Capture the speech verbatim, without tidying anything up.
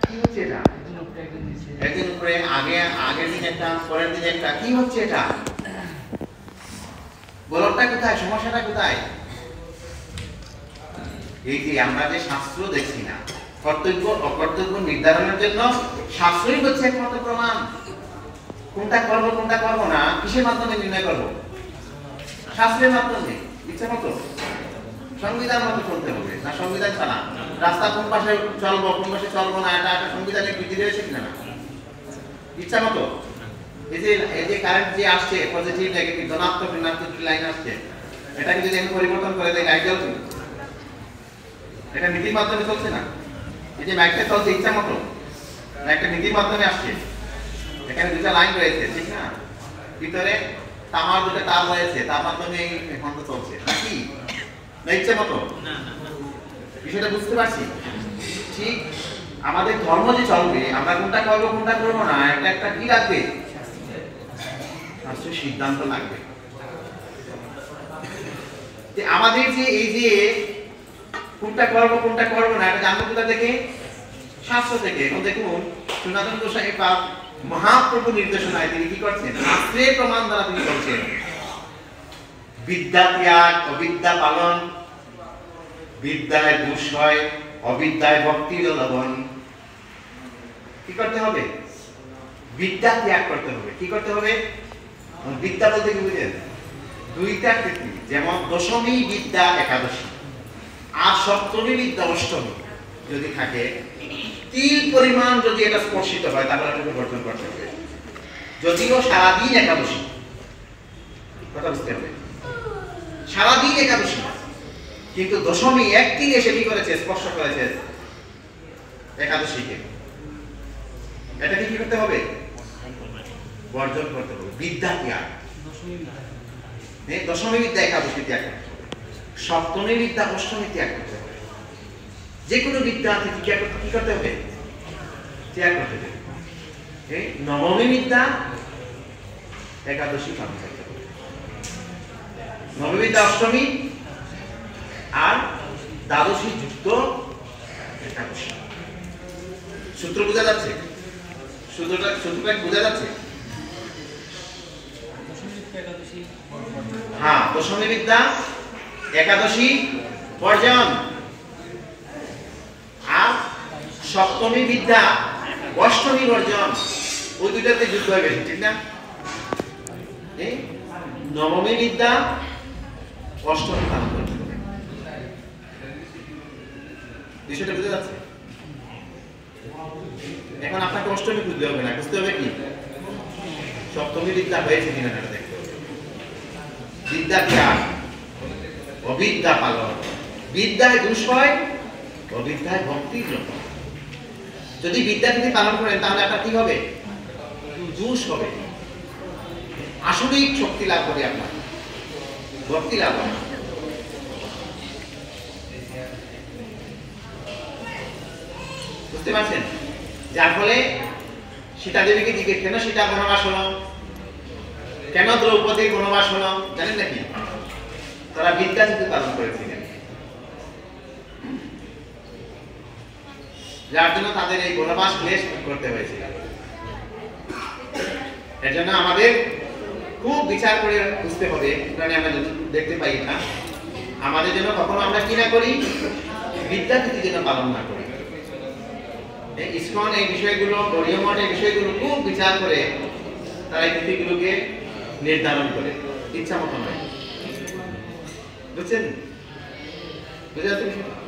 কি হচ্ছে এটা? একদিন উপরে আগে আগের দিন একটা পরের দিন একটা, কি হচ্ছে এটা? বলটা কোথায়? সমস্যাটা কোথায়? এই যে আমরা যে শাস্ত্র দেখছি না, কর্তব্য অকর্তব্য নির্ধারণের জন্য শাস্ত্রই হচ্ছে একমাত্র প্রমাণ। কোনটা করবো কোনটা করবো না কিসের মাধ্যমে নির্ণয় করবো? শাস্ত্রের মাধ্যমে। ইচ্ছা মতো সংবিধান মতো চলতে হবে না? সংবিধান ছাড়া রাস্তা কোন পাশে চলবো কোন পাশে চলবো না, এটা একটা সংবিধানের বিধি রয়েছে কিনা? না, ইচ্ছা মতো। এই যে এই যে কারেন্ট যে আসছে, পজিটিভ নেগেটিভ ধনাত্মক ঋণাত্মক লাইন আসছে, এটাকে যদি আমি পরিবর্তন করে দেই লাইট জ্বলছে, এটা নীতির মাধ্যমে চলছে না? এই যে মাইকটা চলছে ইচ্ছা মতো না, একটা নীতির মাধ্যমে আসছে। এখানে দুটা লাইন রয়েছে, ঠিক না? ভিতরে তামার দুটো তার রয়েছে, তার মাধ্যমে এই ফোনটা চলছে নাকি? না ইচ্ছা মতো? না না, বিষয়টা বুঝতে পারছি? ঠিক আমাদের ধর্ম যে চলবে, আমরা কোনটা করবো কোনটা করবো না, একটা একটা কি লাগবে? শাস্ত্রের সিদ্ধান্ত লাগবে। আমাদের যে এই যে কোনটা করবো কোনটা করবো না, এটা জানবো কোথা থেকে? শাস্ত্র থেকে। এখন দেখুন সনাতন গোসাই বা মহাপ্রভু নির্দেশনায় তিনি কি করছেন? শাস্ত্রের প্রমাণ দ্বারা তিনি বলছেন বিদ্যা ত্যাগ অবিদ্যা পালন, বিদ্যায় দুষ হয় অবিদ্যায় ভক্তির লবণ। কি করতে হবে? বিদ্যা ত্যাগ করতে হবে। কি করতে হবে? বিদ্যা বলতে কি বুঝেন? দুইটা কৃতি, যেমন দশমী বিদ্যা একাদশী আর সপ্তমী বিদ্যা অষ্টমী যদি থাকে, তিল পরিমাণ যদি এটা স্পর্শিত হয় তাহলে এটাকে বর্জন করতে হবে। যদিও সারাদিন একাদশী, কথা বুঝতে হবে, সারাদিন একাদশী, কিন্তু দশমী একদিন এসে কি করেছে? স্পর্শ করেছে একাদশীকে। এটাকে কি করতে হবে? বর্জন করতে হবে। বিদ্যা ত্যাগ, দশমী বিদ্যা একাদশী ত্যাগ করতে হবে, সপ্তমী বিদ্যা অষ্টমী ত্যাগ করতে হবে। যে কোনো বিদ্যা থেকে কি করতে হবে? ত্যাগ করতে হবে। এই নবমী বিদ্যা একাদশী পালন করতে হবে, নবমী বিদ্যা অষ্টমী আর দ্বাদশী যুক্ত একাদশী। সূত্র বোঝা যাচ্ছে? সূত্রটা সূত্রটা বোঝা যাচ্ছে? হ্যাঁ, দশমী বিদ্যা একাদশী বর্জন আর সপ্তমী বিদ্যা অষ্টমী বর্জন। ওই দুইটাতে যুক্ত হয়ে গেছে, ঠিক না? নবমী বিদ্যা অষ্টমী পালন করতে হবে। বিষয়টা বুঝে যাচ্ছে? এখন আপনাকে অষ্টমী বুঝতে হবে না, বুঝতে হবে কি সপ্তমী বিদ্যা হয়েছে কিনা সেটা দেখতে হবে। বিদ্যা ত্যাগ অবিদ্যা পালন, বিদ্যায় দুষ হয় অবিদ্যায় ভক্তির জন্য। যদি বিদ্যা তিনি পালন করেন তাহলে আপনার কি হবে? দুষ হবে, আসরিক শক্তি লাভ করে আপনার, ভক্তি লাভ হয়। বুঝতে পারছেন? যার ফলে সীতা দেবীকে জিজ্ঞেস, কেন সীতা বনবাস হলো, কেন দ্রৌপদীর বনবাস হলো জানেন নাকি? তারা বিদ্যা যদি পালন করেছিলেন, যার জন্য তাদের এই বনবাস ক্লেশ করতে হয়েছিল। এর জন্য আমাদের খুব বিচার করে বুঝতে হবে, এখানে আমরা দেখতে পাই না, আমাদের জন্য কখনো আমরা কি না করি? বিদ্যা তিথি যেন পালন না করি। ইসকন এই বিষয়গুলো, গৌড়ীয় মঠ এই বিষয়গুলো খুব বিচার করে তারা এই তিথিগুলোকে নির্ধারণ করে, ইচ্ছা মতো নয়। বুঝছেন? বুঝে যাচ্ছে বিষয়টা?